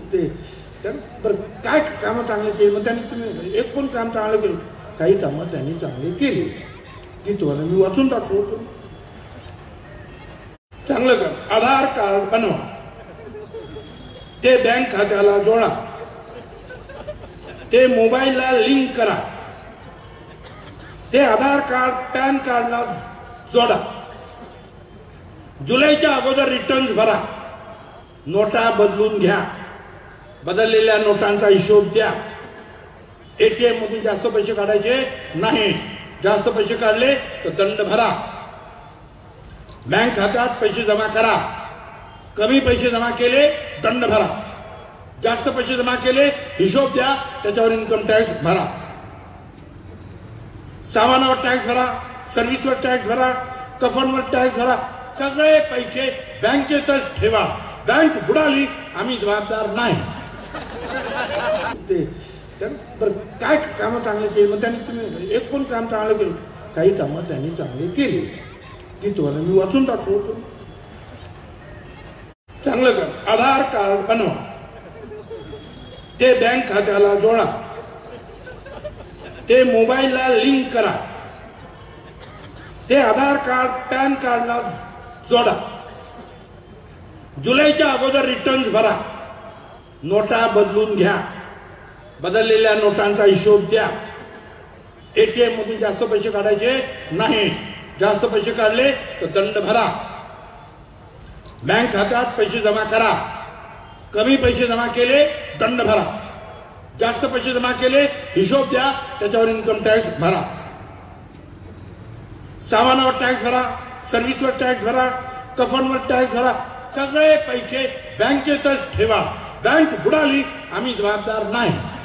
ते बरं काय कामं चांगली केली, मग त्यांनी तुम्ही एक पण काम चांगलं केलं, काही कामं त्यांनी चांगली केली ती तुम्हाला मी वाचून दाखवतो. चांगलं काम, आधार कार्ड बनवा, ते बँक खात्याला जोडा, ते मोबाईलला लिंक करा, ते आधार कार्ड पॅन कार्डला जोडा, जुलैच्या अगोदर रिटर्न्स भरा, नोटा बदलून घ्या, बदललेल्या नोटांचा हिशोब द्या, एटीएम मधून जास्त पैसे काढायचे नाही, जास्त पैसे काढले तर दंड भरा, बँक खात्यात पैसे जमा करा, कमी पैसे जमा केले दंड भरा, जास्त पैसे जमा केले हिशोब द्या, त्याच्यावर इन्कम टॅक्स भरा, सामानावर टॅक्स भरा, सर्व्हिसवर टॅक्स भरा, कफनवर टॅक्स भरा, सगळे पैसे बँकेतच ठेवा, बँक बुडाली आम्ही जबाबदार नाही. ते बरं काय कामं चांगली केली, मग त्यांनी तुम्ही एक पण काम चांगलं केलं, काही कामं त्यांनी चांगली केली ती तुम्हाला मी वाचून दाखवतो. चांगलं काम, आधार कार्ड बनवा, ते बँक खात्याला जोडा, ते मोबाईलला लिंक करा, ते आधार कार्ड पॅन कार्डला जोडा, जुलैच्या अगोदर रिटर्न्स भरा, नोटा बदलून घ्या, बदललेल्या नोटांचा हिशोब द्या, एटीएम मधून जास्त पैसे काढायचे नाही, जास्त पैसे काढले तर दंड भरा, बँक खात्यात पैसे जमा करा, कमी पैसे जमा केले दंड भरा, जास्त पैसे जमा केले हिशोब द्या, त्याच्यावर इन्कम टॅक्स भरा, सामानावर टॅक्स भरा, सर्व्हिसवर टॅक्स भरा, कफनवर टॅक्स भरा, सगळे पैसे बँकेतच ठेवा, बँक बुडाली आम्ही जबाबदार नाही.